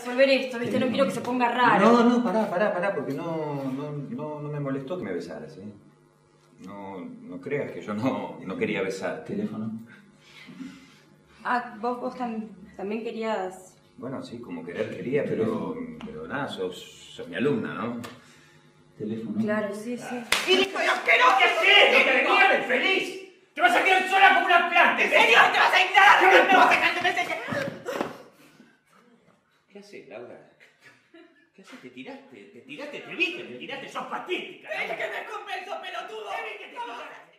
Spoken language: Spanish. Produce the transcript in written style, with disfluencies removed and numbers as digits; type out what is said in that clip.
resolver esto, ¿viste? No quiero que se ponga raro. No, pará, porque no me molestó que me besaras, ¿eh? No creas que yo no quería besar. ¿Teléfono? Ah, vos también querías... Bueno, sí, como quería, pero nada, sos mi alumna, ¿no? ¿Teléfono? Claro, sí. ¡Y dijo, ¿qué haces? ¡No te venía feliz! ¡Te vas a quedar sola como una planta! ¿En serio? ¿Te vas a ignorar? ¿Te vas a dejar de mensaje? ¿Qué haces, Laura? ¿Qué haces? Te tiraste, sos patética. ¡Te dije que me convenzo, pelotudo! ¡Te dije que te tiraste!